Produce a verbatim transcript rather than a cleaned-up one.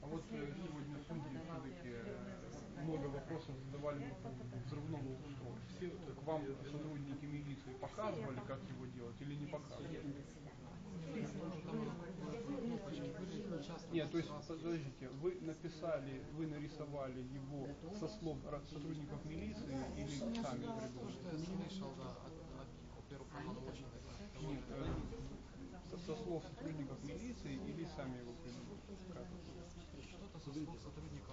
А вот э, сегодня судьи все-таки э, много вопросов задавали по поводу взрывного устройства. Все к вам сотрудники милиции показывали, как его делать, или не показывали? Нет, то есть, подождите, вы написали, вы нарисовали его со слов сотрудников милиции или сами придумали? Нет, э, со, со слов сотрудников милиции или сами его придумали? Что-то со слов сотрудников